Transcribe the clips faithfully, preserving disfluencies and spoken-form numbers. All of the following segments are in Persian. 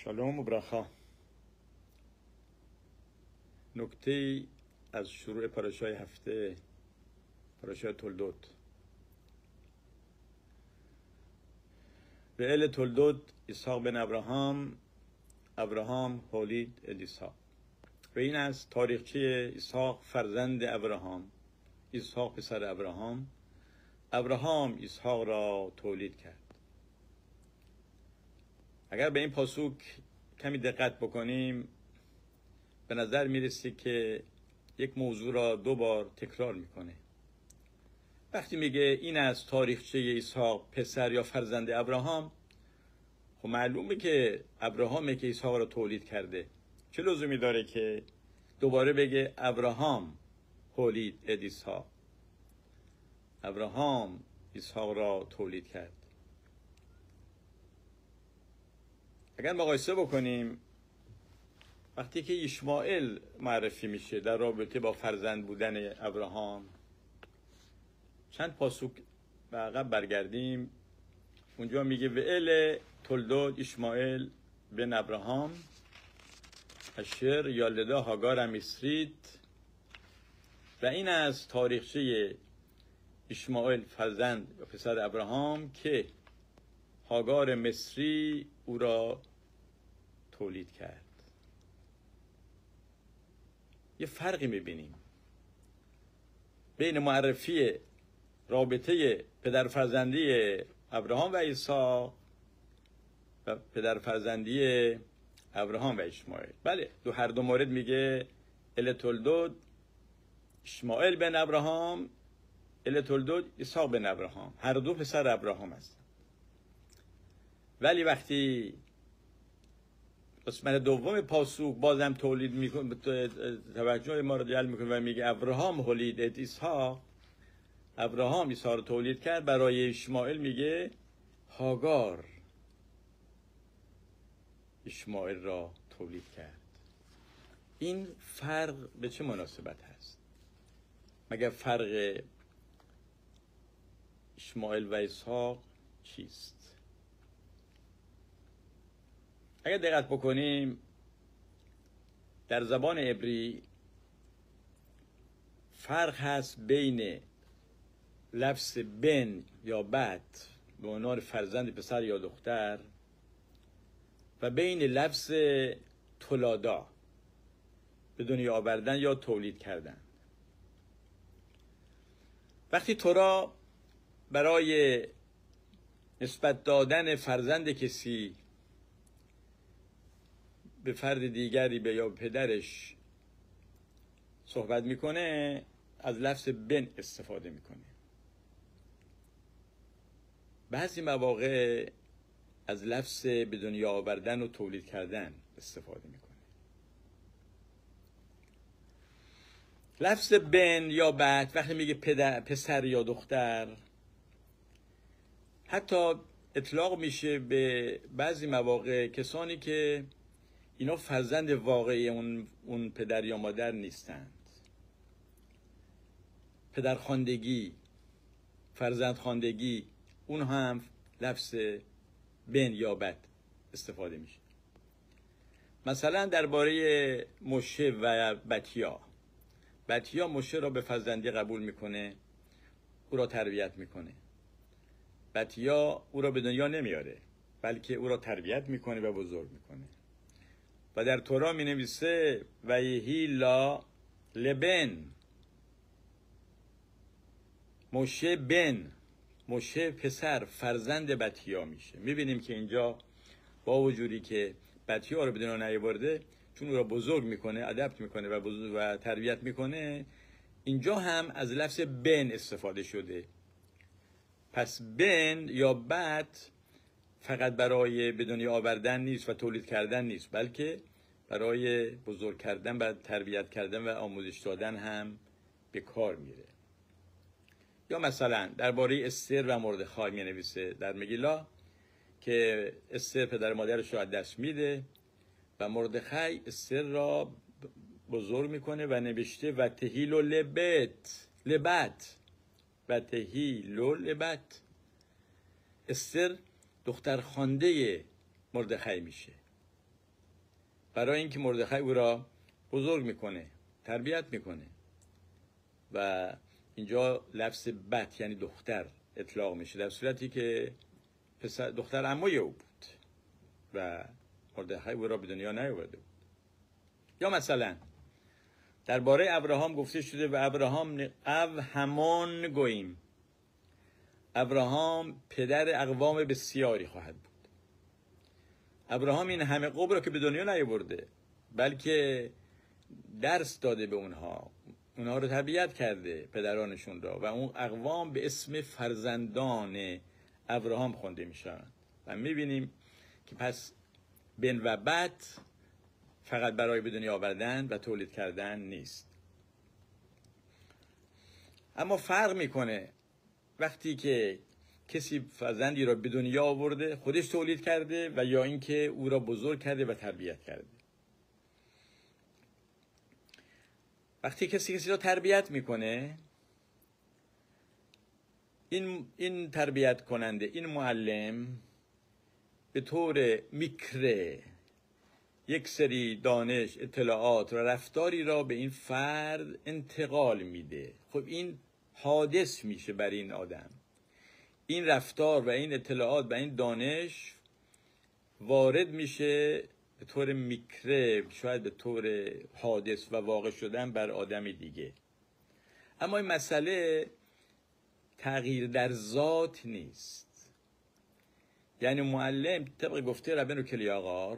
شالوم و برخا. نکته از شروع پاراشای هفته، پاراشای تولدوت. به ال تولدوت اسحاق بن ابراهام، ابراهام هولید ال اسحاق. و این از تاریخچه اسحاق فرزند ابراهام. اسحاق پسر ابراهام. ابراهام اسحاق را تولید کرد. اگر به این پاسوک کمی دقت بکنیم به نظر میرسه که یک موضوع را دو بار تکرار میکنه. وقتی میگه این از تاریخچه اسحاق پسر یا فرزند ابراهام، خب معلومه که ابراهامه که اسحاق را تولید کرده. چه لزومی داره که دوباره بگه ابراهام تولید اسحاق؟ ابراهام اسحاق را تولید کرد. اگر مقایسه بکنیم وقتی که اشمائیل معرفی میشه در رابطه با فرزند بودن ابراهام، چند پاسوک به عقب برگردیم، اونجا میگه و ال تولدوت اشمائیل بن ابراهام اشر یالده هاگار مصریت. و این از تاریخچه اشمائیل فرزند یا پسر ابراهام که هاگار مصری او را تولید کرد. یه فرقی میبینیم بین معرفی رابطه پدر فرزندی ابراهام و اسحاق و پدر فرزندی ابراهام و اشمائیل. بله، دو هر دو مورد میگه ال تولدوت اشمائیل بن ابراهام، ال تولدوت اسحاق بن ابراهام، هر دو پسر ابراهام هستند. ولی وقتی قسمت دوم پاسوک بازم تولید میکنه، توجه ما رو جلب میکنه و میگه ابراهام تولید اسحاق، ابراهام اسحاق رو تولید کرد. برای اشمائیل میگه هاگار اشمائیل را تولید کرد. این فرق به چه مناسبت هست؟ مگر فرق اشمائیل و اسحاق چیست؟ اگر دقت بکنیم در زبان عبری فرق هست بین لفظ بن یا بت به عنوان فرزند پسر یا دختر و بین لفظ تولادا به دنیا آوردن یا تولید کردن. وقتی تورا برای نسبت دادن فرزند کسی به فرد دیگری به یا پدرش صحبت میکنه، از لفظ بن استفاده میکنه. بعضی مواقع از لفظ به دنیا آوردن و تولید کردن استفاده میکنه. لفظ بن یا بت وقتی میگه پدر، پسر یا دختر، حتی اطلاق میشه به بعضی مواقع کسانی که اینا فرزند واقعی اون اون پدر یا مادر نیستند. پدرخواندگی، فرزندخواندگی، اون هم لفظ بن یا بت استفاده میشه. مثلا درباره موشه و بتیا، بتیا موشه را به فرزندی قبول میکنه، او را تربیت میکنه. بتیا او را به دنیا نمیاره بلکه او را تربیت میکنه و بزرگ میکنه. و در تورا می نویسه و یهی لا لبن، موشه بن، موشه پسر فرزند بتیا میشه. میبینیم که اینجا با وجودی که بتیا رو به دنیا نیاورده، چون او را بزرگ میکنه، ادپت میکنه و بزرگ و تربیت میکنه، اینجا هم از لفظ بن استفاده شده. پس بن یا بت فقط برای به دنیا آوردن نیست و تولید کردن نیست، بلکه برای بزرگ کردن و تربیت کردن و آموزش دادن هم به کار میره. یا مثلا درباره استر و مردخای می نویسه در مگیلا که استر پدر مادرش رو از دست میده و مردخای استر را بزرگ میکنه و نوشته و تهیلو لبت لبت و تهیلو لبت. استر دختر خوانده مردخای میشه برای اینکه مردخای او را بزرگ میکنه، تربیت میکنه. و اینجا لفظ بت یعنی دختر اطلاق میشه، در صورتی که پسر دختر عموی او بود و مردخای او را به دنیا نیاورده بود. یا مثلا درباره ابراهام گفته شده و ابراهام او همان گوییم، ابراهام پدر اقوام بسیاری خواهد بود. ابراهام این همه قوم را که به دنیا نیاورده، بلکه درس داده به اونها، اونها رو تربیت کرده، پدرانشون را، و اون اقوام به اسم فرزندان ابراهام خونده میشن. و میبینیم که پس بن و بت فقط برای به دنیا آوردن و تولید کردن نیست. اما فرق میکنه وقتی که کسی فرزندی را به دنیا آورده، خودش تولید کرده، و یا اینکه او را بزرگ کرده و تربیت کرده. وقتی کسی کسی را تربیت میکنه، این این تربیت کننده، این معلم به طور میکره یک سری دانش، اطلاعات و رفتاری را به این فرد انتقال میده. خب این حادث میشه بر این آدم. این رفتار و این اطلاعات و این دانش وارد میشه به طور میکره، شاید به طور حادث و واقع شدن بر آدم دیگه. اما این مسئله تغییر در ذات نیست. یعنی معلم طبق گفته ربن کلیاقار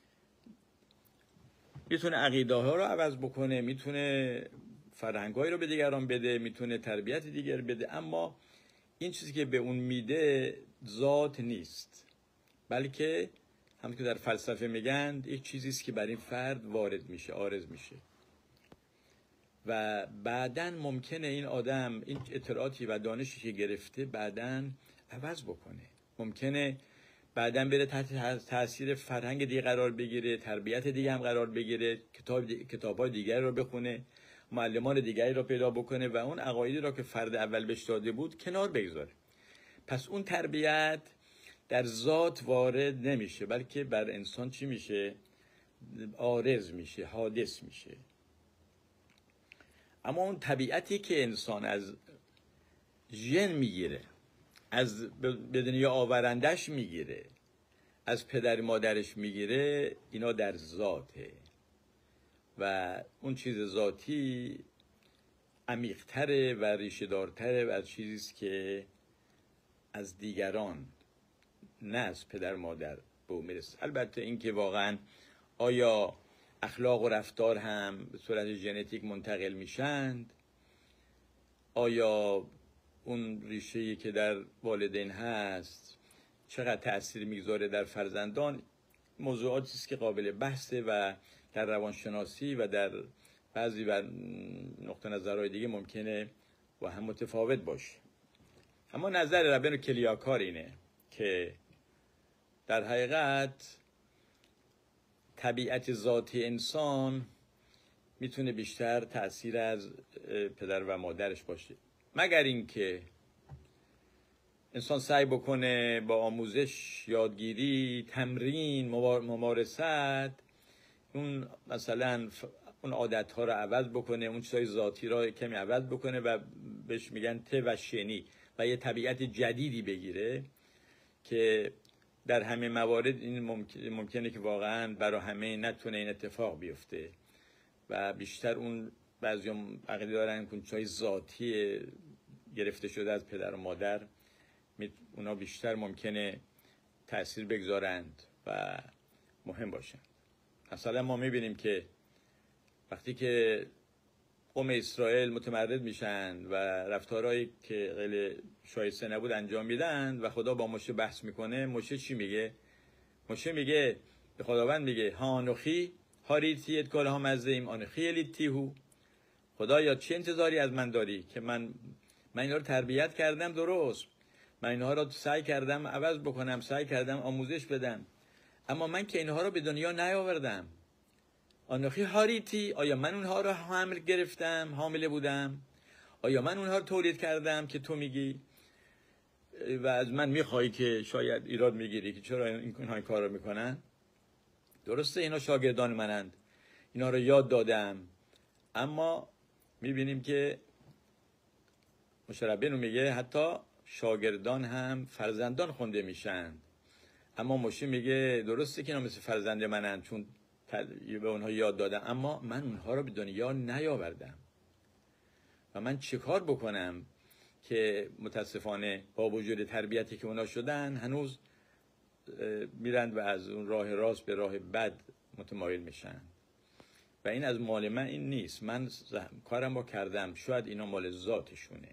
میتونه عقیده ها رو عوض بکنه، میتونه فرهنگایی رو به دیگران بده، میتونه تربیت دیگر بده، اما این چیزی که به اون میده ذات نیست، بلکه همون که در فلسفه میگن یک چیزی است که بر این فرد وارد میشه، عارض میشه. و بعداً ممکنه این آدم این اطلاعاتی و دانشی که گرفته بعداً عوض بکنه. ممکنه بعداً بره تحت تاثیر فرهنگ دیگه قرار بگیره، تربیت دیگه هم قرار بگیره، کتاب دی... کتاب‌های دیگری رو بخونه، معلمان دیگری رو پیدا بکنه و اون عقایدی را که فرد اول بهش داده بود کنار بگذاره. پس اون تربیت در ذات وارد نمیشه، بلکه بر انسان چی میشه؟ عارض میشه، حادث میشه. اما اون طبیعتی که انسان از ژن میگیره، از به دنیا آورندش میگیره، از پدر مادرش میگیره، اینا در ذاته. و اون چیز ذاتی عمیق‌تره و ریشه‌دارتره و از چیزیست که از دیگران، نه از پدر مادر به او میرسه. البته این که واقعا آیا اخلاق و رفتار هم به صورت ژنتیک منتقل میشند، آیا اون ریشه‌ای که در والدین هست چقدر تأثیر میگذاره در فرزندان، موضوعاتی است که قابل بحثه و در روانشناسی و در بعضی و نقطه نظرهای دیگه ممکنه و هم متفاوت باشه. اما نظر ربن کلیاکار اینه که در حقیقت طبیعت ذاتی انسان میتونه بیشتر تأثیر از پدر و مادرش باشه، مگر اینکه انسان سعی بکنه با آموزش، یادگیری، تمرین، ممارست اون مثلا اون عادت‌ها رو عوض بکنه، اون چیزای ذاتی رو کمی عوض بکنه و بهش میگن ته و شنی و یه طبیعت جدیدی بگیره که در همه موارد این ممکن، ممکنه که واقعا برای همه نتونه این اتفاق بیفته و بیشتر اون بعضی‌ها عقیده دارن که چیزای ذاتی گرفته شده از پدر و مادر اونا بیشتر ممکنه تأثیر بگذارند و مهم باشند. مثلا ما میبینیم که وقتی که قوم اسرائیل متمرد میشن و رفتارهایی که خیلی شایسته نبود انجام میدن و خدا با موشه بحث میکنه، موشه چی میگه؟ موشه میگه به خداوند میگه هانوخی هاریتیت کل ها مزدیم آنخی الیتیهو، خدایا چه انتظاری از من داری که من من اینا رو تربیت کردم درست، من اینها رو سعی کردم عوض بکنم، سعی کردم آموزش بدم، اما من که اینها رو به دنیا نیاوردم. آنخی هاریتی، آیا من اونها رو حامل گرفتم، حامله بودم؟ آیا من اونها رو تولید کردم که تو میگی؟ و از من میخوایی که شاید ایراد میگیری که چرا اینها این کار رو میکنن؟ درسته اینا شاگردان منند، اینا رو یاد دادم، اما میبینیم که مشربین میگه حتی شاگردان هم فرزندان خونده میشن. اما مشی میگه درسته که اینا مثل فرزند منند چون به اونها یاد دادم، اما من اونها رو به دنیا نیاوردم و من چه کار بکنم که متاسفانه با وجود تربیتی که اونا شدن هنوز میرند و از اون راه راست به راه بد متمایل میشن و این از مال من این نیست، من کارم رو کردم، شاید اینا مال ذاتشونه.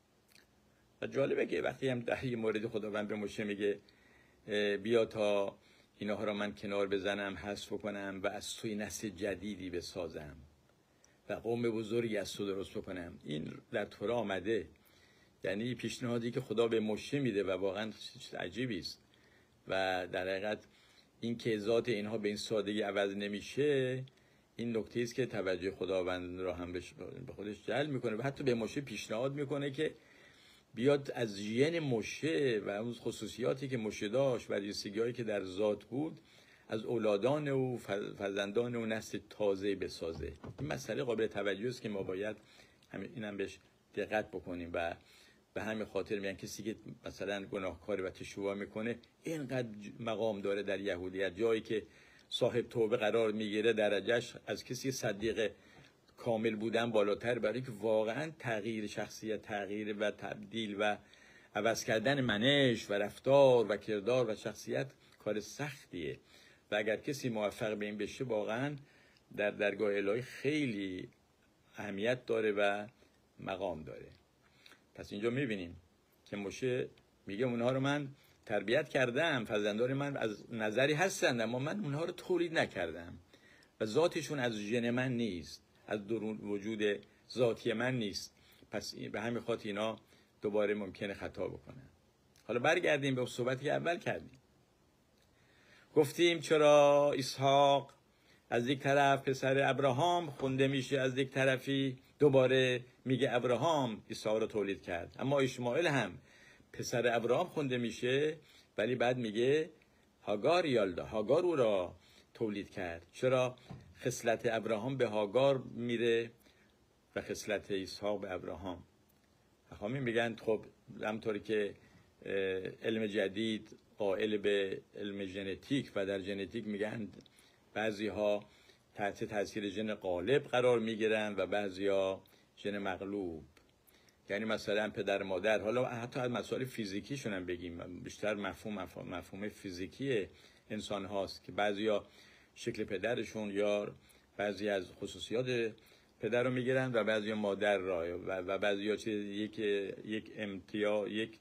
و جالبه که وقتی هم در یه مورد خداوند به موشه میگه بیا تا اینها رو من کنار بزنم، حذف کنم و از توی نسل جدیدی بسازم و قوم بزرگی از تو درست بکنم، این در تورا آمده. یعنی پیشنهادی که خدا به موشه میده و واقعا چیز عجیبی است و در حقیقت این که ذات اینها به این سادگی عوض نمیشه، این نکته است که توجه خداوند را هم به خودش جلب میکنه و حتی به موشه پیشنهاد میکنه که بیاد از ژن موشه و اون خصوصیاتی که موشه داشت و ویژگی‌هایی که در ذات بود از اولادان او، فرزندان او نسل تازه بسازه. این مسئله قابل توجه است که ما باید همین اینم بهش دقت بکنیم و به همین خاطر میگن کسی که مثلا گناهکار و تشویق میکنه اینقدر مقام داره در یهودیت، جایی که صاحب توبه قرار میگیره درجهش از کسی صدیق کامل بودن بالاتر، برای که واقعا تغییر شخصیت، تغییر و تبدیل و عوض کردن منش و رفتار و کردار و شخصیت کار سختیه و اگر کسی موفق به این بشه واقعا در درگاه الهی خیلی اهمیت داره و مقام داره. پس اینجا میبینیم که موشه میگه اونها رو من تربیت کردم، فرزندان من از نظری هستند اما من اونها رو تولید نکردم و ذاتشون از ژن من نیست، از درون وجود ذاتی من نیست. پس به همین خاطر اینا دوباره ممکنه خطا بکنن. حالا برگردیم به صحبتی که اول کردیم. گفتیم چرا اسحاق از یک طرف پسر ابراهام خونده میشه، از یک طرفی دوباره میگه ابراهام اسحاق رو تولید کرد، اما اسماعیل هم پسر ابراهام خونده میشه ولی بعد میگه هاگار یالدا، هاگار او را تولید کرد. چرا خصلت ابراهام به هاگار میره و خصلت اسحاق به ابراهام؟ همین میگن خب همطوری که علم جدید قائل به علم ژنتیک و در ژنتیک میگن بعضی ها تحت تاثیر ژن غالب قرار میگیرن و بعضی ها ژن مغلوب، یعنی مثلا پدر مادر، حالا حتی از مسائل فیزیکیشون هم بگیم، بیشتر مفهوم مفهوم, مفهوم فیزیکی انسان هاست که بعضی ها شکل پدرشون یا بعضی از خصوصیات پدر رو میگیرن و بعضی مادر را و بعضی ها یک یک امتیاز، یک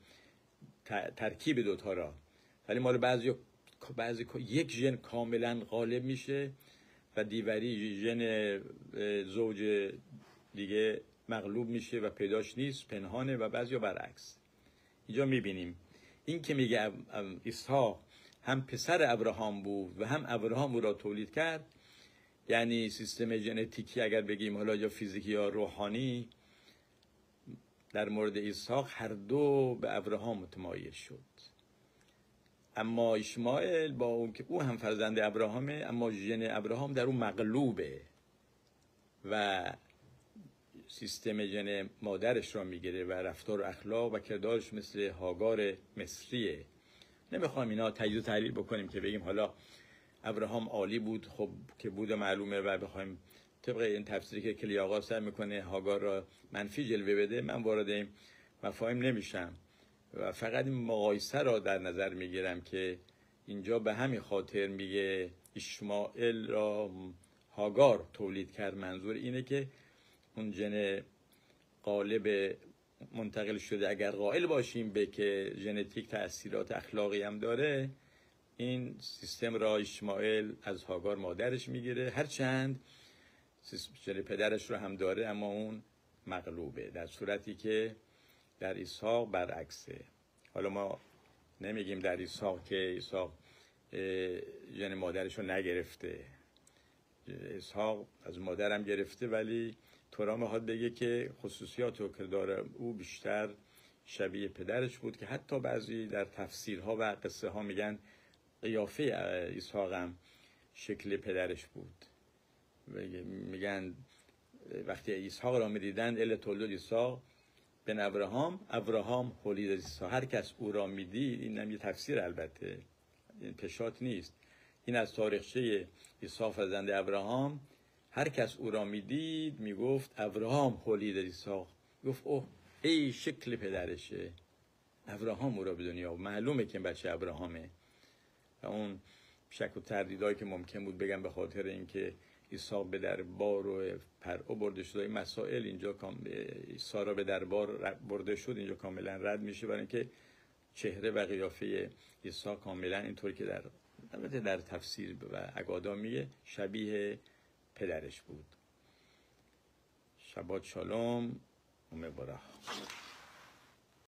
ترکیب دوتا را، ولی مال بعضی بعضی یک ژن کاملا غالب میشه و دیوری ژن زوج دیگه مغلوب میشه و پیداش نیست، پنهانه، و بعضی ها برعکس. اینجا میبینیم این که میگه اسحاق هم پسر ابراهام بود و هم ابراهام او را تولید کرد، یعنی سیستم ژنتیکی اگر بگیم حالا یا فیزیکی یا روحانی در مورد اسحاق هر دو به ابراهام متمایل شد. اما اسماعیل با اون که او هم فرزند ابراهامه اما ژن ابراهام در اون مغلوبه و سیستم ژن مادرش را میگیره و رفتار و اخلاق و کردارش مثل هاگار مصریه. نمیخوام اینا تجزیه و تحلیل بکنیم که بگیم حالا ابراهام عالی بود، خب که بود معلومه و بخوایم طبق این تفسیری که کلی آقا سعی میکنه هاگار را منفی جلوه بده، من وارد این مفاهیم نمیشم و فقط این مقایسه را در نظر میگیرم که اینجا به همین خاطر میگه اسماعیل را هاگار تولید کرد. منظور اینه که اون ژن غالب منتقل شده اگر قائل باشیم به که ژنتیک تأثیرات اخلاقی هم داره، این سیستم را اسماعیل از هاگار مادرش میگیره، هرچند ژن پدرش رو هم داره اما اون مغلوبه، در صورتی که در اسحاق برعکسه. حالا ما نمیگیم در اسحاق که اسحاق ژن مادرش رو نگرفته، اسحاق از مادرم گرفته، ولی تورا میخواد بگه که خصوصیات و کردار او بیشتر شبیه پدرش بود که حتی بعضی در تفسیرها و قصه ها میگن قیافه اسحاق هم شکل پدرش بود. میگن وقتی اسحاق را میدیدند ال تولد اسحاق بن ابراهام، ابراهام ولید اسحاق. هر کس او را میدید، این هم یه تفسیر البته، این پشات نیست، این از تاریخچه اسحاق فرزند ابراهام، هر کس او را میدید میگفت ابراهام ولید اسحاق، گفت اوه ای شکل پدرشه، ابراهام او را به دنیا، معلومه که این بچه ابراهامه. و اون شک و تردیدایی که ممکن بود بگم به خاطر اینکه اسحاق به دربار و پرعو برده شد، این مسائل اینجا سارا به دربار برده شد، اینجا کاملا رد میشه، برای اینکه چهره و قیافه اسحاق کاملا اینطور که در البته در تفسیر و اگادا میگه شبیه پدرش بود. شبات شالوم و مبارک.